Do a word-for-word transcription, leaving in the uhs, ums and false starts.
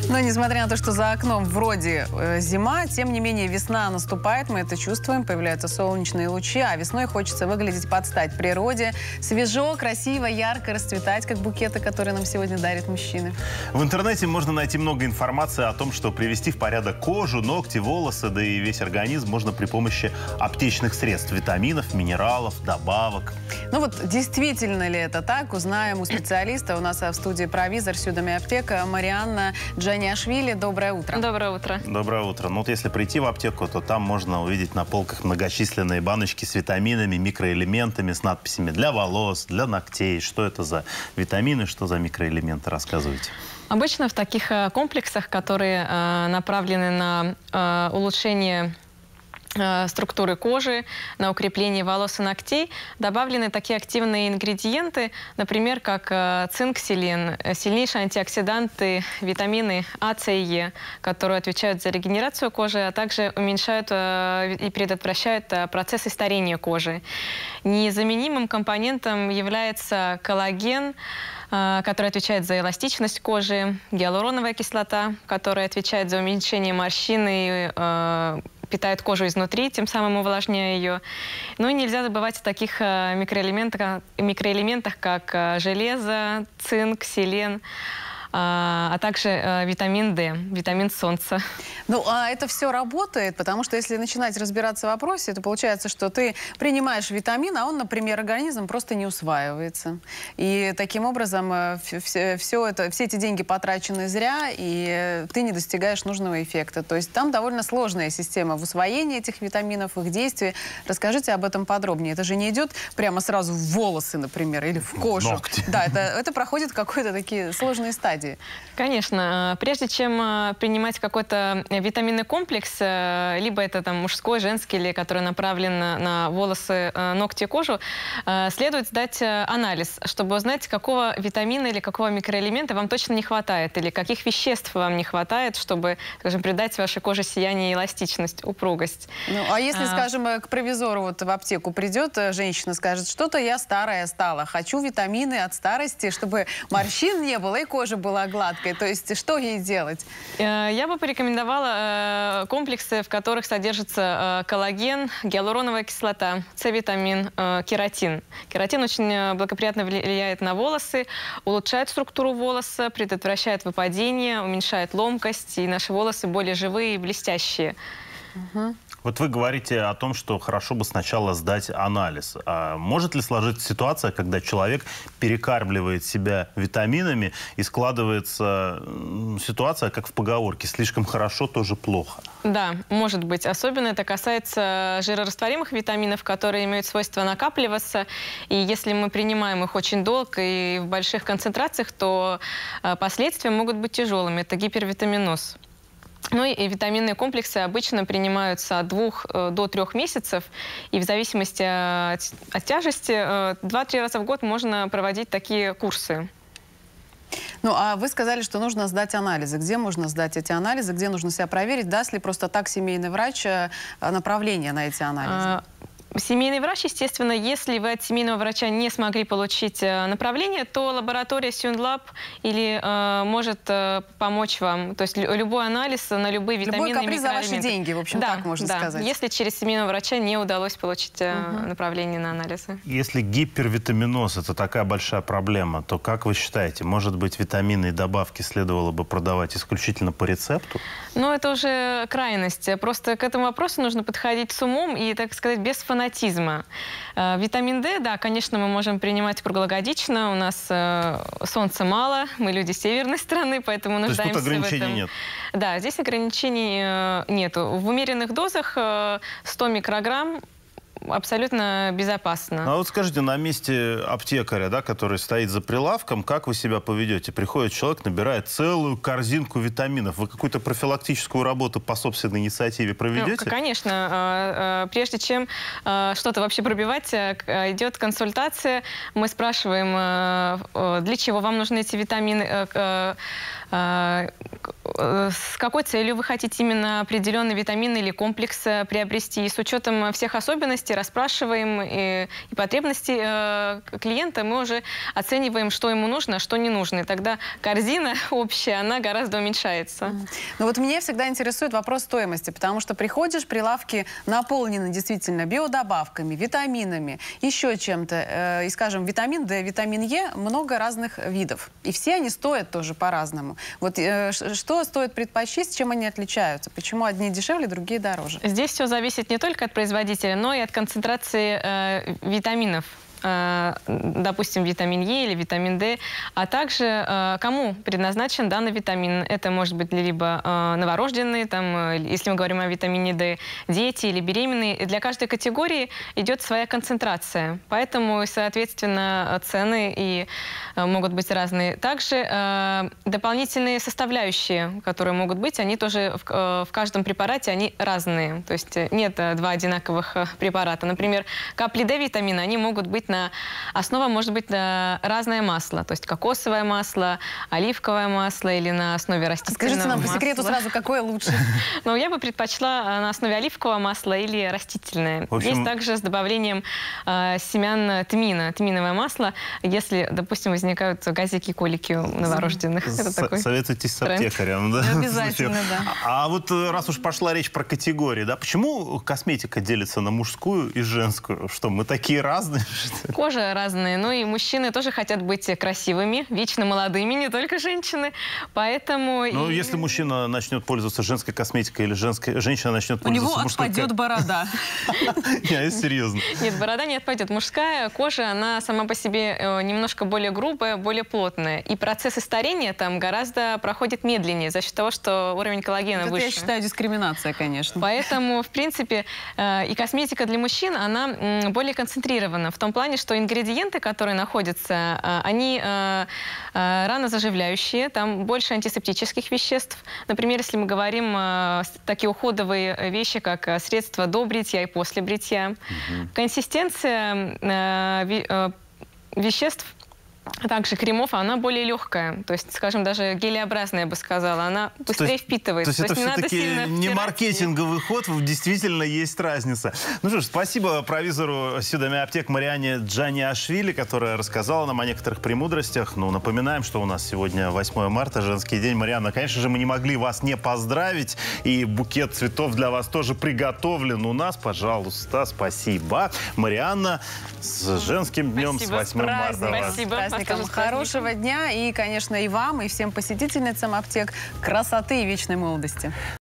Но несмотря на то, что за окном вроде э, зима, тем не менее весна наступает, мы это чувствуем, появляются солнечные лучи, а весной хочется выглядеть под стать природе, свежо, красиво, ярко расцветать, как букеты, которые нам сегодня дарят мужчины. В интернете можно найти много информации о том, что привести в порядок кожу, ногти, волосы, да и весь организм можно при помощи аптечных средств, витаминов, минералов, добавок. Ну вот действительно ли это так, узнаем у специалиста. У нас в студии провизор Сюдами Аптека Марианна Джаниашвили. Доброе утро. Доброе утро. Доброе утро. Ну вот если прийти в аптеку, то там можно увидеть на полках многочисленные баночки с витаминами, микроэлементами, с надписями для волос, для ногтей. Что это за витамины, что за микроэлементы? Рассказывайте. Обычно в таких э, комплексах, которые э, направлены на э, улучшение структуры кожи, на укрепление волос и ногтей, добавлены такие активные ингредиенты, например, как цинк, селен, сильнейшие антиоксиданты, витамины А, С и Е, которые отвечают за регенерацию кожи, а также уменьшают и предотвращают процессы старения кожи. Незаменимым компонентом является коллаген, который отвечает за эластичность кожи, гиалуроновая кислота, которая отвечает за уменьшение морщин и питает кожу изнутри, тем самым увлажняя ее. Ну и нельзя забывать о таких микроэлементах, микроэлементах как железо, цинк, селен, а также витамин Д, витамин солнца. Ну, а это все работает, потому что если начинать разбираться в вопросе, то получается, что ты принимаешь витамин, а он, например, организм просто не усваивается. И таким образом все, все, это, все эти деньги потрачены зря, и ты не достигаешь нужного эффекта. То есть там довольно сложная система в усвоении этих витаминов, их действий. Расскажите об этом подробнее. Это же не идет прямо сразу в волосы, например, или в кожу. Ногти. Да, это, это проходит какие-то такие сложные стадии. Конечно. Прежде чем принимать какой-то витаминный комплекс, либо это там мужской, женский, или который направлен на волосы, ногти, кожу, следует сдать анализ, чтобы узнать, какого витамина или какого микроэлемента вам точно не хватает, или каких веществ вам не хватает, чтобы, скажем, придать вашей коже сияние, эластичность, упругость. Ну, а если, а... скажем, к провизору вот в аптеку придет женщина, скажет, что-то я старая стала, хочу витамины от старости, чтобы морщин не было и кожа была гладкой. То есть что ей делать? Я бы порекомендовала комплексы, в которых содержится коллаген, гиалуроновая кислота, С-витамин, кератин. Кератин очень благоприятно влияет на волосы, улучшает структуру волоса, предотвращает выпадение, уменьшает ломкость, и наши волосы более живые и блестящие. Угу. Вот вы говорите о том, что хорошо бы сначала сдать анализ. А может ли сложиться ситуация, когда человек перекармливает себя витаминами и складывается ситуация, как в поговорке, слишком хорошо, тоже плохо? Да, может быть. Особенно это касается жирорастворимых витаминов, которые имеют свойство накапливаться. И если мы принимаем их очень долго и в больших концентрациях, то последствия могут быть тяжелыми. Это гипервитаминоз. Ну и витаминные комплексы обычно принимаются от двух до трех месяцев. И в зависимости от, от тяжести два-три раза в год можно проводить такие курсы. Ну, а вы сказали, что нужно сдать анализы. Где можно сдать эти анализы? Где нужно себя проверить? Даст ли просто так семейный врач направление на эти анализы? Семейный врач, естественно, если вы от семейного врача не смогли получить направление, то лаборатория Сюнлаб или э, может э, помочь вам. То есть любой анализ на любые витамины. Любой каприз за ваши деньги, в общем, да, так можно да. сказать. Если через семейного врача не удалось получить э, угу. направление на анализы. Если гипервитаминоз – это такая большая проблема, то как вы считаете, может быть, витамины и добавки следовало бы продавать исключительно по рецепту? Ну, это уже крайность. Просто к этому вопросу нужно подходить с умом и, так сказать, без фанатизма. Витамин D, да, конечно, мы можем принимать круглогодично. У нас э, солнца мало, мы люди северной страны, поэтому нуждаемся в этом. То есть тут ограничений нет? Да, здесь ограничений э, нету. В умеренных дозах э, сто микрограмм абсолютно безопасно. А вот скажите, на месте аптекаря, да, который стоит за прилавком, как вы себя поведете? Приходит человек, набирает целую корзинку витаминов. Вы какую-то профилактическую работу по собственной инициативе проведете? Ну, конечно. Прежде чем что-то вообще пробивать, идет консультация. Мы спрашиваем, для чего вам нужны эти витамины, с какой целью вы хотите именно определенный витамин или комплекс приобрести. И с учетом всех особенностей расспрашиваем и, и потребностей э, клиента, мы уже оцениваем, что ему нужно, а что не нужно. И тогда корзина общая, она гораздо уменьшается. Ну вот меня всегда интересует вопрос стоимости, потому что приходишь, прилавки наполнены действительно биодобавками, витаминами, еще чем-то. Э, и, скажем, витамин D, витамин Е, много разных видов. И все они стоят тоже по-разному. Вот э, что стоит предпочесть, чем они отличаются? Почему одни дешевле, другие дороже? Здесь все зависит не только от производителя, но и от концентрации э, витаминов. Допустим, витамин Е или витамин D, а также кому предназначен данный витамин. Это может быть либо новорожденные, там, если мы говорим о витамине D, дети или беременные. Для каждой категории идет своя концентрация, поэтому, соответственно, цены и могут быть разные. Также дополнительные составляющие, которые могут быть, они тоже в каждом препарате они разные. То есть нет два одинаковых препарата. Например, капли D-витамина, они могут быть на основа может быть разное масло, то есть кокосовое масло, оливковое масло или на основе растительного масла. Скажите нам по секрету сразу, какое лучше? Ну, я бы предпочла на основе оливкового масла или растительное. общем... Есть также с добавлением э, семян тмина, тминовое масло, если, допустим, возникают газики, колики у новорожденных. Это такой советуйтесь с тренд. аптекарем. Да? Обязательно, да. А вот раз уж пошла речь про категории, да, почему косметика делится на мужскую и женскую? Что, мы такие разные? Кожа разная, ну и мужчины тоже хотят быть красивыми, вечно молодыми, не только женщины, поэтому... Ну, и... если мужчина начнет пользоваться женской косметикой или женская, женщина начнет пользоваться мужской... мужской... У него отпадет борода. Не, серьезно. Нет, борода не отпадет. Мужская кожа, она сама по себе немножко более грубая, более плотная. И процессы старения там гораздо проходят медленнее за счет того, что уровень коллагена Это, выше. я считаю, дискриминация, конечно. Поэтому, в принципе, и косметика для мужчин, она более концентрирована в том плане, что ингредиенты, которые находятся, они рано заживляющие, там больше антисептических веществ. Например, если мы говорим такие уходовые вещи, как средства до бритья и после бритья. Угу. Консистенция веществ, а также кремов, она более легкая. То есть, скажем, даже гелеобразная, я бы сказала. Она быстрее то впитывается. То есть, то есть это все-таки не маркетинговый ход, действительно есть разница. Ну что ж, спасибо провизору Сюдами аптек Марианне Джаниашвили, которая рассказала нам о некоторых премудростях. Ну, напоминаем, что у нас сегодня восьмое марта, женский день. Марианна, конечно же, мы не могли вас не поздравить. И букет цветов для вас тоже приготовлен у нас. Пожалуйста, спасибо. Марианна, с женским днем, спасибо, с восьмым марта. Спасибо. Хорошего дня и, конечно, и вам, и всем посетительницам аптек красоты и вечной молодости.